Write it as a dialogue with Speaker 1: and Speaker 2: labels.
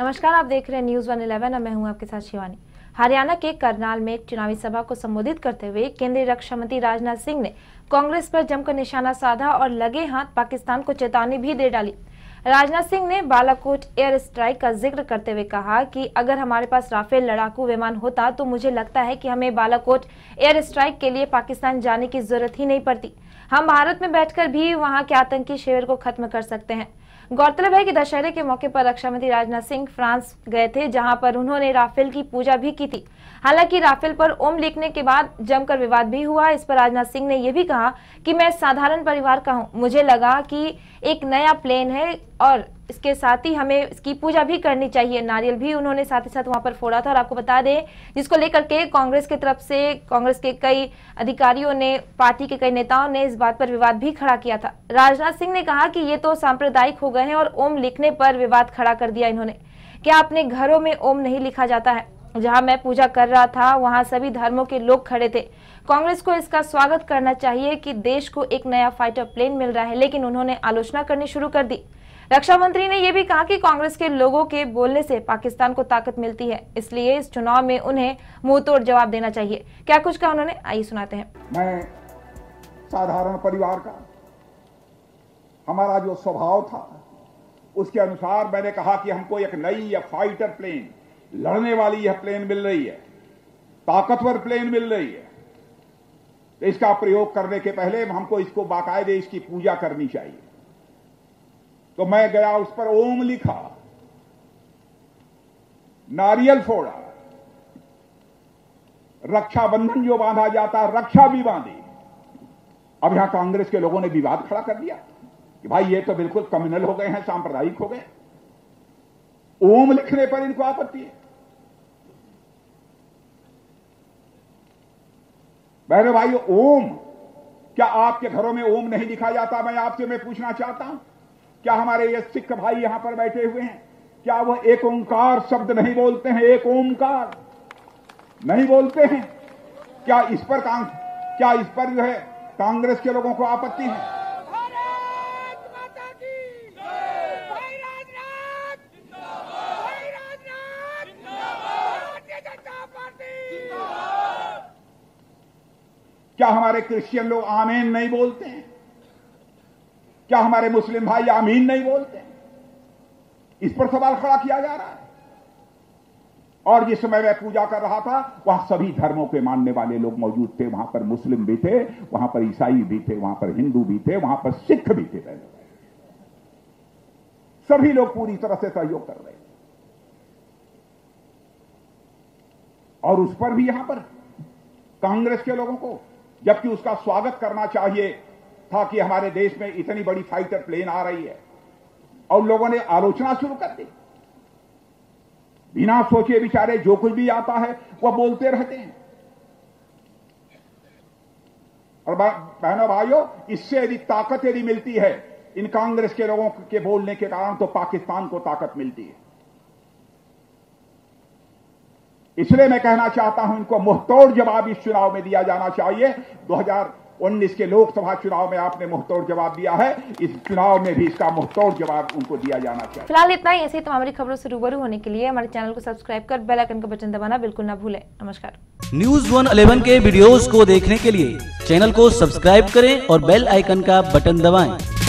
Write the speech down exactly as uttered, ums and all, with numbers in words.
Speaker 1: नमस्कार, आप देख रहे हैं न्यूज वन इलेवन और मैं हूं आपके साथ शिवानी। हरियाणा के करनाल में एक चुनावी सभा को संबोधित करते हुए केंद्रीय रक्षा मंत्री राजनाथ सिंह ने कांग्रेस पर जमकर निशाना साधा और लगे हाथ पाकिस्तान को चेतावनी भी दे डाली। राजनाथ सिंह ने बालाकोट एयर स्ट्राइक का जिक्र करते हुए कहा कि अगर हमारे पास राफेल लड़ाकू विमान होता तो मुझे लगता है कि हमें बालाकोट एयर स्ट्राइक के लिए पाकिस्तान जाने की जरूरत ही नहीं पड़ती। हम भारत में बैठकर भी वहां के आतंकी शिविर को खत्म कर सकते हैं। गौरतलब है कि दशहरे के मौके पर रक्षा मंत्री राजनाथ सिंह फ्रांस गए थे, जहां पर उन्होंने राफेल की पूजा भी की थी। हालांकि राफेल पर ओम लिखने के बाद जमकर विवाद भी हुआ। इस पर राजनाथ सिंह ने यह भी कहा कि मैं साधारण परिवार का हूं, मुझे लगा कि एक नया प्लेन है और इसके साथ ही हमें इसकी पूजा भी करनी चाहिए। नारियल भी उन्होंने साथ ही साथ वहां पर फोड़ा था। और आपको बता दें, जिसको लेकर के कांग्रेस की तरफ से कांग्रेस के कई अधिकारियों ने, पार्टी के कई नेताओं ने इस बात पर विवाद भी खड़ा किया था। राजनाथ सिंह ने कहा कि ये तो सांप्रदायिक हो गए हैं और ओम लिखने पर विवाद खड़ा कर दिया इन्होंने। क्या अपने घरों में ओम नहीं लिखा जाता है? जहां मैं पूजा कर रहा था वहां सभी धर्मों के लोग खड़े थे। कांग्रेस को इसका स्वागत करना चाहिए कि देश को एक नया फाइटर प्लेन मिल रहा है, लेकिन उन्होंने आलोचना करनी शुरू कर दी। रक्षा मंत्री ने यह भी कहा कि कांग्रेस के लोगों के बोलने से पाकिस्तान को ताकत मिलती है, इसलिए इस चुनाव में उन्हें मुंह तोड़ जवाब देना चाहिए। क्या कुछ कहा उन्होंने, आइए सुनाते हैं।
Speaker 2: मैं साधारण परिवार का, हमारा जो स्वभाव था उसके अनुसार मैंने कहा कि हमको एक नई या फाइटर प्लेन, लड़ने वाली यह प्लेन मिल रही है, ताकतवर प्लेन मिल रही है, तो इसका प्रयोग करने के पहले हमको इसको बाकायदे इसकी पूजा करनी चाहिए। तो मैं गया, उस पर ओम लिखा, नारियल फोड़ा, रक्षाबंधन जो बांधा जाता रक्षा भी बांधी। अब यहां कांग्रेस के लोगों ने विवाद खड़ा कर दिया कि भाई ये तो बिल्कुल कम्युनल हो गए हैं, सांप्रदायिक हो गए। ओम लिखने पर इनको आपत्ति है। बहनों भाइयों, ओम, क्या आपके घरों में ओम नहीं लिखा जाता? मैं आपसे मैं पूछना चाहता हूं, क्या हमारे ये सिख भाई यहां पर बैठे हुए हैं, क्या वह एक ओंकार शब्द नहीं बोलते हैं? एक ओंकार नहीं बोलते हैं? क्या इस पर क्या इस पर जो है कांग्रेस के लोगों को आपत्ति है? क्या हमारे क्रिश्चियन लोग आमीन नहीं बोलते हैं? क्या हमारे मुस्लिम भाई आमीन नहीं बोलते हैं? इस पर सवाल खड़ा किया जा रहा है। और जिस समय मैं पूजा कर रहा था वहां सभी धर्मों के मानने वाले लोग मौजूद थे। वहां पर मुस्लिम भी थे, वहां पर ईसाई भी थे, वहां पर हिंदू भी थे, वहां पर सिख भी थे। सभी लोग पूरी तरह से सहयोग कर रहे थे। और उस पर भी यहां पर कांग्रेस के लोगों को, जबकि उसका स्वागत करना चाहिए था कि हमारे देश में इतनी बड़ी फाइटर प्लेन आ रही है, और लोगों ने आलोचना शुरू कर दी। बिना सोचे विचारे जो कुछ भी आता है वह बोलते रहते हैं। और बहनों भाइयों, इससे यदि ताकत यदि मिलती है इन कांग्रेस के लोगों के बोलने के कारण, तो पाकिस्तान को ताकत मिलती है। इसलिए मैं कहना चाहता हूं, इनको मुंहतोड़ जवाब इस चुनाव में दिया जाना चाहिए। दो हज़ार उन्नीस के लोकसभा चुनाव में आपने मुंहतोड़ जवाब दिया है, इस चुनाव में भी इसका मुंहतोड़ जवाब उनको दिया जाना चाहिए।
Speaker 1: फिलहाल इतना ही। ऐसी तमाम खबरों से रूबरू होने के लिए हमारे चैनल को सब्सक्राइब कर बेल आइकन का बटन दबाना बिल्कुल ना भूलें। नमस्कार।
Speaker 3: न्यूज वन इलेवन के वीडियोस को देखने के लिए चैनल को सब्सक्राइब करें और बेल आइकन का बटन दबाएं।